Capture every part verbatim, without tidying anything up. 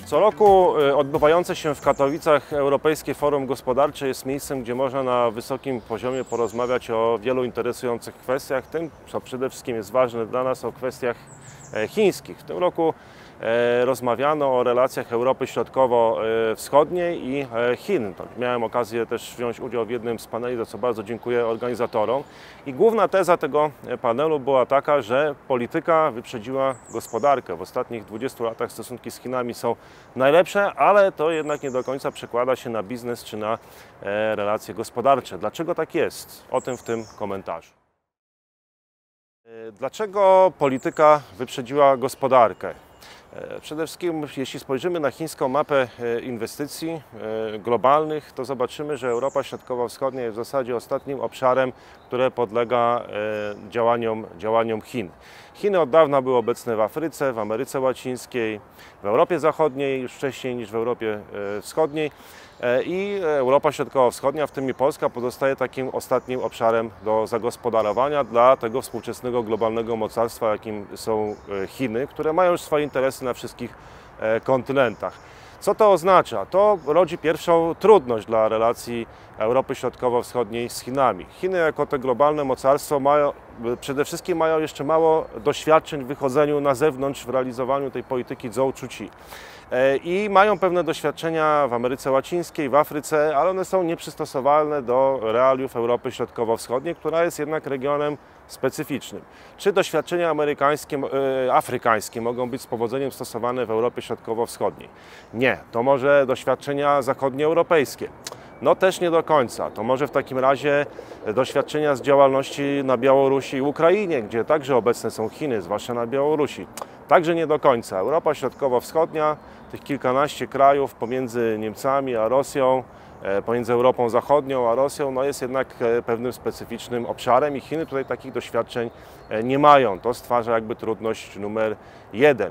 Co roku odbywające się w Katowicach Europejskie Forum Gospodarcze jest miejscem, gdzie można na wysokim poziomie porozmawiać o wielu interesujących kwestiach, tym, co przede wszystkim jest ważne dla nas, o kwestiach chińskich. W tym roku rozmawiano o relacjach Europy Środkowo-Wschodniej i Chin. Miałem okazję też wziąć udział w jednym z paneli, za co bardzo dziękuję organizatorom. I główna teza tego panelu była taka, że polityka wyprzedziła gospodarkę. W ostatnich dwudziestu latach stosunki z Chinami są najlepsze, ale to jednak nie do końca przekłada się na biznes czy na relacje gospodarcze. Dlaczego tak jest? O tym w tym komentarzu. Dlaczego polityka wyprzedziła gospodarkę? Przede wszystkim, jeśli spojrzymy na chińską mapę inwestycji globalnych, to zobaczymy, że Europa Środkowo-Wschodnia jest w zasadzie ostatnim obszarem, który podlega działaniom, działaniom Chin. Chiny od dawna były obecne w Afryce, w Ameryce Łacińskiej, w Europie Zachodniej, już wcześniej niż w Europie Wschodniej. I Europa Środkowo-Wschodnia, w tym i Polska, pozostaje takim ostatnim obszarem do zagospodarowania dla tego współczesnego globalnego mocarstwa, jakim są Chiny, które mają już swoje interesy na wszystkich kontynentach. Co to oznacza? To rodzi pierwszą trudność dla relacji Europy Środkowo-Wschodniej z Chinami. Chiny jako te globalne mocarstwo mają, przede wszystkim mają jeszcze mało doświadczeń w wychodzeniu na zewnątrz, w realizowaniu tej polityki Zhou-Chu-Chi. I mają pewne doświadczenia w Ameryce Łacińskiej, w Afryce, ale one są nieprzystosowalne do realiów Europy Środkowo-Wschodniej, która jest jednak regionem specyficznym. Czy doświadczenia amerykańskie, afrykańskie mogą być z powodzeniem stosowane w Europie Środkowo-Wschodniej? Nie. To może doświadczenia zachodnioeuropejskie? No też nie do końca. To może w takim razie doświadczenia z działalności na Białorusi i Ukrainie, gdzie także obecne są Chiny, zwłaszcza na Białorusi. Także nie do końca. Europa Środkowo-Wschodnia, tych kilkanaście krajów pomiędzy Niemcami a Rosją, pomiędzy Europą Zachodnią a Rosją, no jest jednak pewnym specyficznym obszarem i Chiny tutaj takich doświadczeń nie mają. To stwarza jakby trudność numer jeden.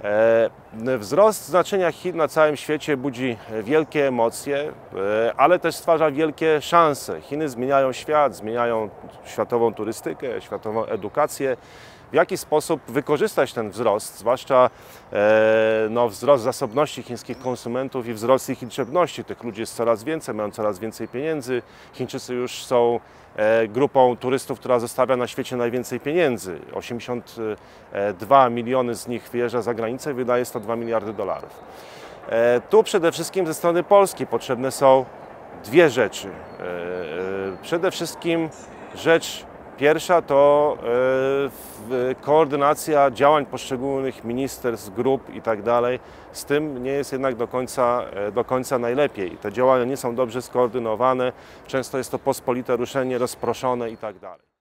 Wzrost znaczenia Chin na całym świecie budzi wielkie emocje, ale też stwarza wielkie szanse. Chiny zmieniają świat, zmieniają światową turystykę, światową edukację. W jaki sposób wykorzystać ten wzrost, zwłaszcza e, no, wzrost zasobności chińskich konsumentów i wzrost ich liczebności. Tych ludzi jest coraz więcej, mają coraz więcej pieniędzy. Chińczycy już są e, grupą turystów, która zostawia na świecie najwięcej pieniędzy. osiemdziesiąt dwa miliony z nich wyjeżdża za granicę i wydaje sto dwa miliardy dolarów. E, tu przede wszystkim ze strony Polski potrzebne są dwie rzeczy. E, e, przede wszystkim rzecz pierwsza to e, koordynacja działań poszczególnych ministerstw, grup i tak dalej. Z tym nie jest jednak do końca, do końca najlepiej. Te działania nie są dobrze skoordynowane, często jest to pospolite ruszenie, rozproszone i tak dalej.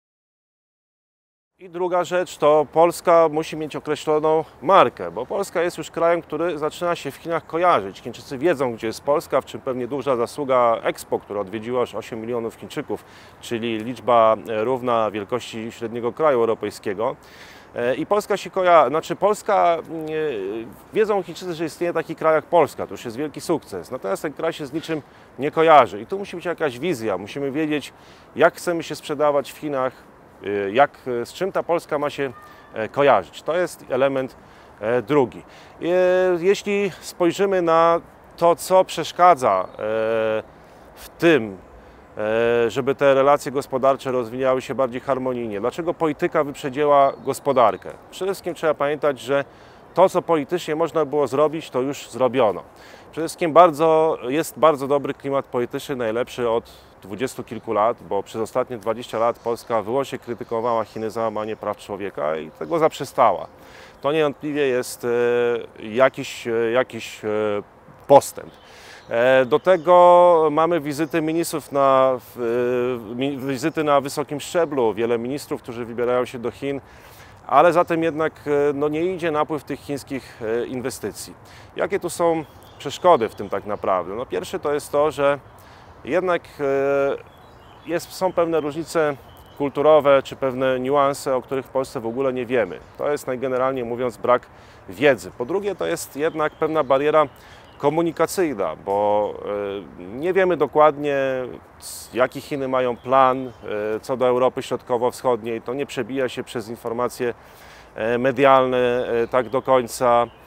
I druga rzecz to Polska musi mieć określoną markę, bo Polska jest już krajem, który zaczyna się w Chinach kojarzyć. Chińczycy wiedzą, gdzie jest Polska, w czym pewnie duża zasługa Expo, które odwiedziło aż osiem milionów Chińczyków, czyli liczba równa wielkości średniego kraju europejskiego. I Polska się kojarzy, znaczy Polska, wiedzą Chińczycy, że istnieje taki kraj jak Polska, to już jest wielki sukces, natomiast ten kraj się z niczym nie kojarzy i tu musi być jakaś wizja, musimy wiedzieć, jak chcemy się sprzedawać w Chinach, jak, z czym ta Polska ma się kojarzyć. To jest element drugi. Jeśli spojrzymy na to, co przeszkadza w tym, żeby te relacje gospodarcze rozwijały się bardziej harmonijnie. Dlaczego polityka wyprzedziła gospodarkę? Przede wszystkim trzeba pamiętać, że to, co politycznie można było zrobić, to już zrobiono. Przede wszystkim bardzo, jest bardzo dobry klimat polityczny, najlepszy od dwudziestu kilku lat, bo przez ostatnie dwadzieścia lat Polska wyłącznie krytykowała Chiny za łamanie praw człowieka i tego zaprzestała. To niewątpliwie jest jakiś, jakiś postęp. Do tego mamy wizyty ministrów na, wizyty na wysokim szczeblu, wiele ministrów, którzy wybierają się do Chin, ale za tym jednak no, nie idzie napływ tych chińskich inwestycji. Jakie tu są przeszkody w tym tak naprawdę? No, pierwsze to jest to, że jednak jest, są pewne różnice kulturowe czy pewne niuanse, o których w Polsce w ogóle nie wiemy. To jest najgeneralniej mówiąc brak wiedzy. Po drugie to jest jednak pewna bariera komunikacyjna, bo nie wiemy dokładnie, jaki Chiny mają plan co do Europy Środkowo-Wschodniej. To nie przebija się przez informacje medialne tak do końca.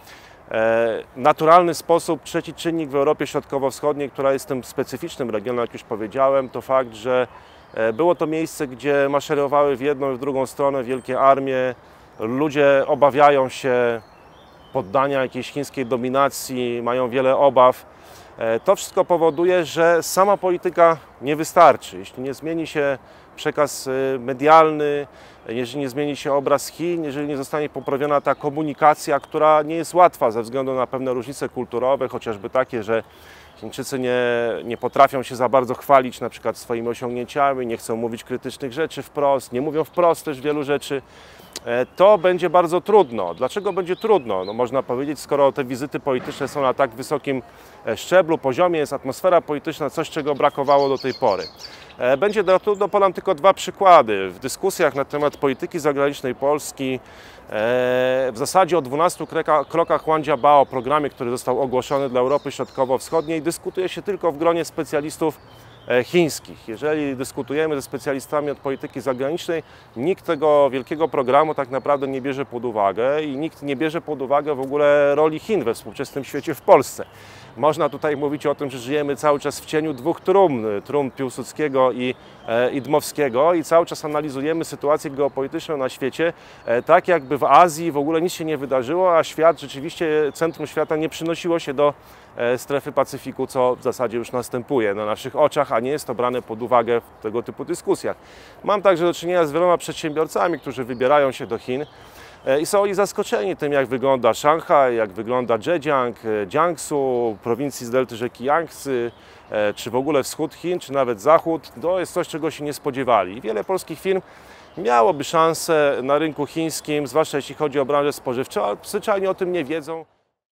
naturalny sposób. Trzeci czynnik w Europie Środkowo-Wschodniej, która jest tym specyficznym regionem, jak już powiedziałem, to fakt, że było to miejsce, gdzie maszerowały w jedną i w drugą stronę wielkie armie. Ludzie obawiają się poddania jakiejś chińskiej dominacji, mają wiele obaw. To wszystko powoduje, że sama polityka nie wystarczy. Jeśli nie zmieni się przekaz medialny, jeżeli nie zmieni się obraz Chin, jeżeli nie zostanie poprawiona ta komunikacja, która nie jest łatwa ze względu na pewne różnice kulturowe, chociażby takie, że Chińczycy nie, nie potrafią się za bardzo chwalić na przykład swoimi osiągnięciami, nie chcą mówić krytycznych rzeczy wprost, nie mówią wprost też wielu rzeczy. To będzie bardzo trudno. Dlaczego będzie trudno? No można powiedzieć, skoro te wizyty polityczne są na tak wysokim szczeblu, poziomie, jest atmosfera polityczna, coś czego brakowało do tej pory. Będzie trudno, podam tylko dwa przykłady. W dyskusjach na temat polityki zagranicznej Polski w zasadzie o dwunastu krokach Huang Jiabao, programie, który został ogłoszony dla Europy Środkowo-Wschodniej, dyskutuje się tylko w gronie specjalistów chińskich. Jeżeli dyskutujemy ze specjalistami od polityki zagranicznej, nikt tego wielkiego programu tak naprawdę nie bierze pod uwagę i nikt nie bierze pod uwagę w ogóle roli Chin we współczesnym świecie w Polsce. Można tutaj mówić o tym, że żyjemy cały czas w cieniu dwóch trumn, trumn Piłsudskiego i, e, i Dmowskiego i cały czas analizujemy sytuację geopolityczną na świecie, e, tak jakby w Azji w ogóle nic się nie wydarzyło, a świat, rzeczywiście centrum świata nie przynosiło się do e, strefy Pacyfiku, co w zasadzie już następuje na naszych oczach, a nie jest to brane pod uwagę w tego typu dyskusjach. Mam także do czynienia z wieloma przedsiębiorcami, którzy wybierają się do Chin. I są oni zaskoczeni tym, jak wygląda Szanghaj, jak wygląda Zhejiang, Jiangsu, prowincji z delty rzeki Jangtzy, czy w ogóle wschód Chin, czy nawet zachód. To jest coś, czego się nie spodziewali. I wiele polskich firm miałoby szansę na rynku chińskim, zwłaszcza jeśli chodzi o branżę spożywczą, ale zwyczajnie o tym nie wiedzą.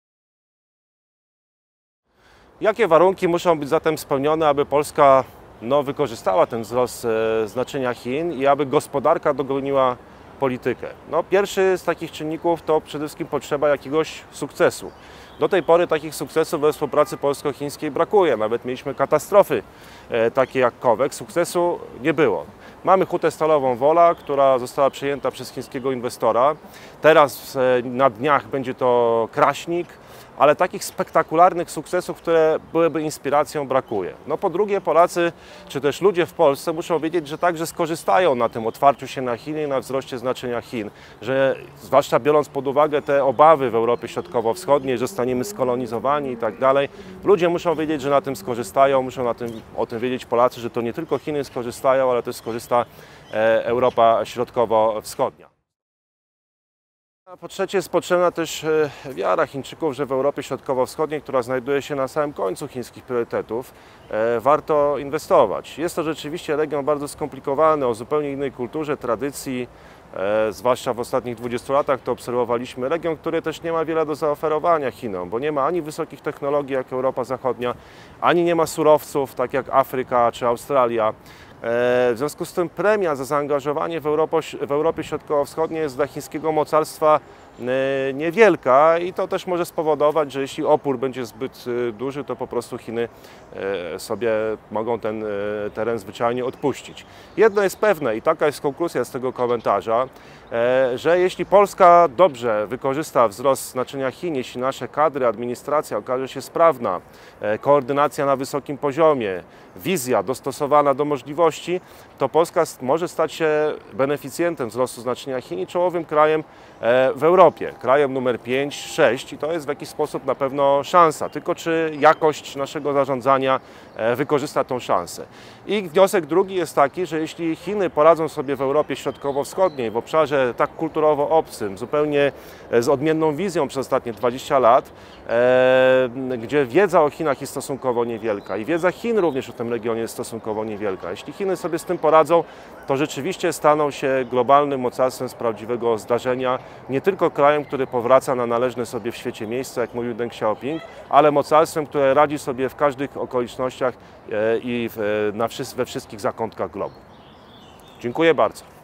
Jakie warunki muszą być zatem spełnione, aby Polska no, wykorzystała ten wzrost e, znaczenia Chin i aby gospodarka dogoniła politykę? No, pierwszy z takich czynników to przede wszystkim potrzeba jakiegoś sukcesu. Do tej pory takich sukcesów we współpracy polsko-chińskiej brakuje. Nawet mieliśmy katastrofy e, takie jak Kowek. Sukcesu nie było. Mamy hutę stalową Wola, która została przejęta przez chińskiego inwestora. Teraz e, na dniach będzie to Kraśnik. Ale takich spektakularnych sukcesów, które byłyby inspiracją, brakuje. No po drugie, Polacy, czy też ludzie w Polsce muszą wiedzieć, że także skorzystają na tym otwarciu się na Chiny i na wzroście znaczenia Chin. Że zwłaszcza biorąc pod uwagę te obawy w Europie Środkowo-Wschodniej, że staniemy skolonizowani i tak dalej, ludzie muszą wiedzieć, że na tym skorzystają, muszą na tym, o tym wiedzieć Polacy, że to nie tylko Chiny skorzystają, ale też skorzysta e, Europa Środkowo-Wschodnia. A po trzecie, jest potrzebna też wiara Chińczyków, że w Europie Środkowo-Wschodniej, która znajduje się na samym końcu chińskich priorytetów, warto inwestować. Jest to rzeczywiście region bardzo skomplikowany, o zupełnie innej kulturze, tradycji, zwłaszcza w ostatnich dwudziestu latach to obserwowaliśmy. Region, który też nie ma wiele do zaoferowania Chinom, bo nie ma ani wysokich technologii jak Europa Zachodnia, ani nie ma surowców tak jak Afryka czy Australia. W związku z tym premia za zaangażowanie w, Europo, w Europie Środkowo-Wschodniej jest dla chińskiego mocarstwa niewielka i to też może spowodować, że jeśli opór będzie zbyt duży, to po prostu Chiny sobie mogą ten teren zwyczajnie odpuścić. Jedno jest pewne i taka jest konkluzja z tego komentarza, że jeśli Polska dobrze wykorzysta wzrost znaczenia Chin, jeśli nasze kadry, administracja okaże się sprawna, koordynacja na wysokim poziomie, wizja dostosowana do możliwości, to Polska może stać się beneficjentem wzrostu znaczenia Chin i czołowym krajem w Europie, krajem numer pięć, sześć i to jest w jakiś sposób na pewno szansa, tylko czy jakość naszego zarządzania wykorzysta tą szansę. I wniosek drugi jest taki, że jeśli Chiny poradzą sobie w Europie Środkowo-Wschodniej, w obszarze tak kulturowo obcym, zupełnie z odmienną wizją przez ostatnie dwadzieścia lat, e, gdzie wiedza o Chinach jest stosunkowo niewielka i wiedza Chin również o tym regionie jest stosunkowo niewielka. Jeśli Chiny sobie z tym poradzą, to rzeczywiście staną się globalnym mocarstwem z prawdziwego zdarzenia, nie tylko krajem, który powraca na należne sobie w świecie miejsce, jak mówił Deng Xiaoping, ale mocarstwem, które radzi sobie w każdych okolicznościach i we wszystkich zakątkach globu. Dziękuję bardzo.